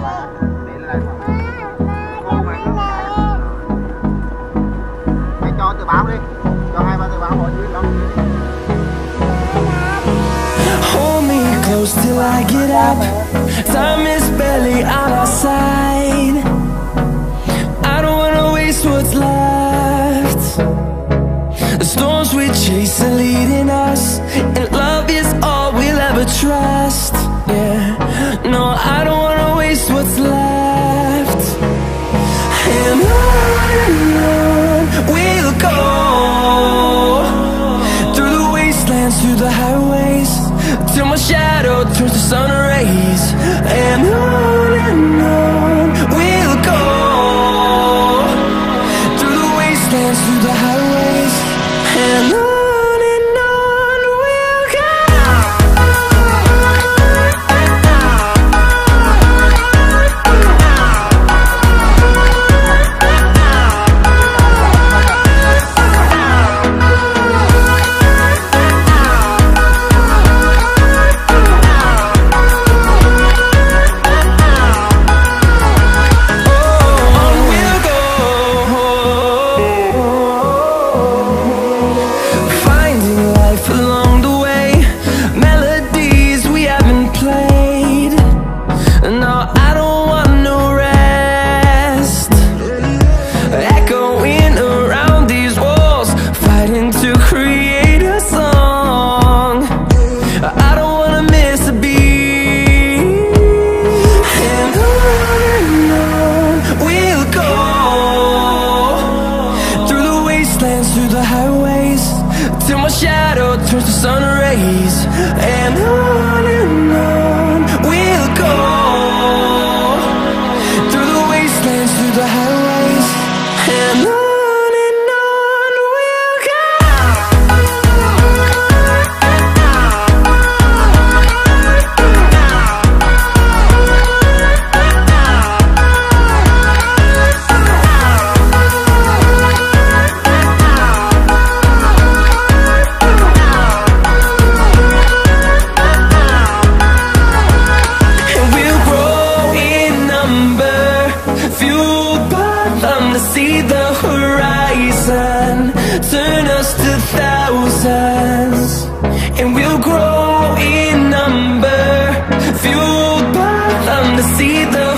Hãy cho tờ báo đi, cho 2-3 tờ báo hỏi chứ đó. Hold me close till I get up. Time is barely on our side. I don't wanna waste what's left. The storms we chase are leading us, and love is all we'll ever trust. Yeah, no, I don't wanna waste what's left. And on we'll go, through the wastelands, through the highways, till my shadow turns to sun rays. And on we'll go, through the wastelands, through the highways, and on we'll go. Through the highways, till my shadow turns to sun rays. And on we'll go, through the wastelands, through the highways, and on we'll go. See the horizon turn us to thousands, and we'll grow in number, fueled by them to see the